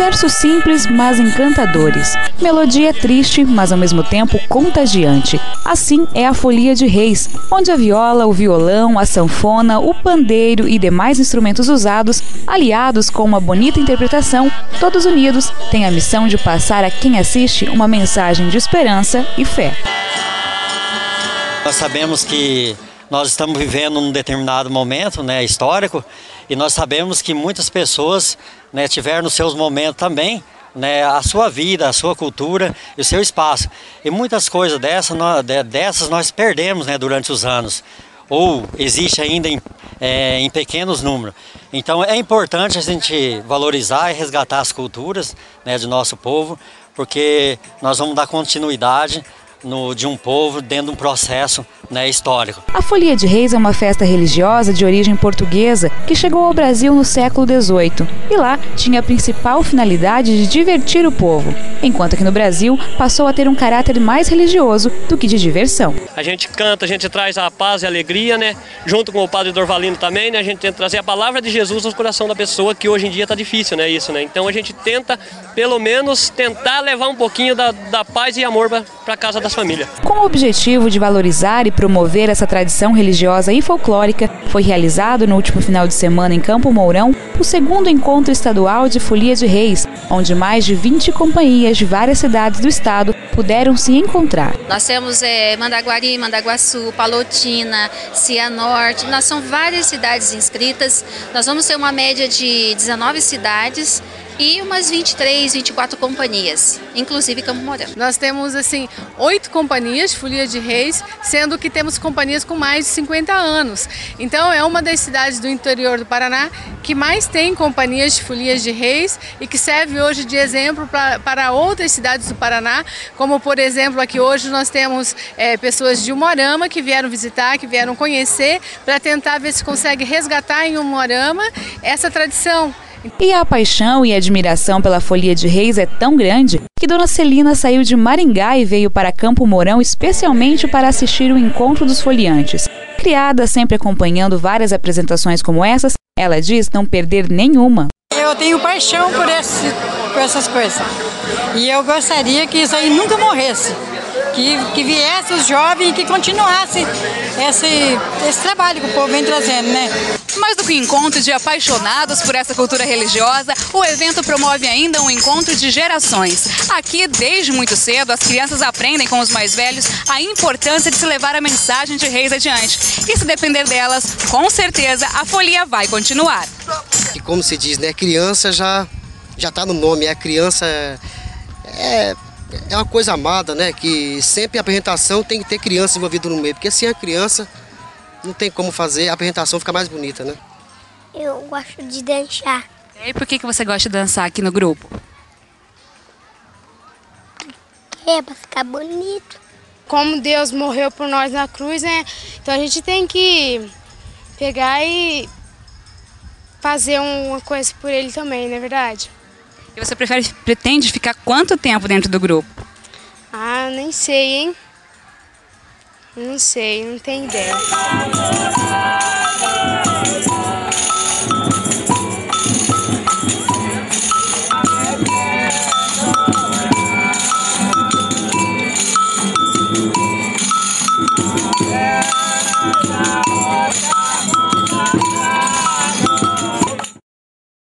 Versos simples, mas encantadores. Melodia triste, mas ao mesmo tempo contagiante. Assim é a Folia de Reis, onde a viola, o violão, a sanfona, o pandeiro e demais instrumentos usados, aliados com uma bonita interpretação, todos unidos, têm a missão de passar a quem assiste uma mensagem de esperança e fé. Nós sabemos que nós estamos vivendo um determinado momento, histórico, e nós sabemos que muitas pessoas, tiveram nos seus momentos também, a sua vida, a sua cultura e o seu espaço. E muitas coisas dessas nós perdemos durante os anos, ou existe ainda em pequenos números. Então é importante a gente valorizar e resgatar as culturas de nosso povo, porque nós vamos dar continuidade de um povo dentro de um processo histórico. A Folia de Reis é uma festa religiosa de origem portuguesa que chegou ao Brasil no século XVIII e lá tinha a principal finalidade de divertir o povo, enquanto que no Brasil passou a ter um caráter mais religioso do que de diversão. A gente canta, a gente traz a paz e a alegria, junto com o padre Dorvalino também, a gente tenta trazer a palavra de Jesus no coração da pessoa, que hoje em dia está difícil, isso, Então a gente tenta, pelo menos, tentar levar um pouquinho da paz e amor para casa das famílias. Com o objetivo de valorizar e promover essa tradição religiosa e folclórica, foi realizado no último final de semana em Campo Mourão o segundo encontro estadual de Folia de Reis, onde mais de 20 companhias de várias cidades do estado puderam se encontrar. Nós temos Mandaguari, Mandaguaçu, Palotina, Cianorte, nós são várias cidades inscritas. Nós vamos ter uma média de 19 cidades e umas 23, 24 companhias, inclusive Campo Mourão. Nós temos 8 companhias de Folia de Reis, sendo que temos companhias com mais de 50 anos. Então é uma das cidades do interior do Paraná que mais tem companhias de Folias de Reis e que serve hoje de exemplo para outras cidades do Paraná, como por exemplo aqui hoje nós temos pessoas de Umuarama que vieram visitar, que vieram conhecer, para tentar ver se consegue resgatar em Umuarama essa tradição. E a paixão e a admiração pela Folia de Reis é tão grande que Dona Celina saiu de Maringá e veio para Campo Mourão especialmente para assistir o Encontro dos Foliantes. Criada sempre acompanhando várias apresentações como essas, ela diz não perder nenhuma. Eu tenho paixão por essas coisas e eu gostaria que isso aí nunca morresse. Que viesse os jovens e que continuasse esse trabalho que o povo vem trazendo, Mais do que um encontro de apaixonados por essa cultura religiosa, o evento promove ainda um encontro de gerações. Aqui, desde muito cedo, as crianças aprendem com os mais velhos a importância de se levar a mensagem de Reis adiante. E se depender delas, com certeza a folia vai continuar. E como se diz, criança já está no nome, a criança é uma coisa amada, que sempre a apresentação tem que ter criança envolvida no meio, porque sem a criança não tem como fazer, a apresentação fica mais bonita, Eu gosto de dançar. E por que você gosta de dançar aqui no grupo? Para ficar bonito. Como Deus morreu por nós na cruz, então a gente tem que pegar e fazer uma coisa por ele também, não é verdade? E você pretende ficar quanto tempo dentro do grupo? Nem sei, hein? Não sei, não tenho ideia.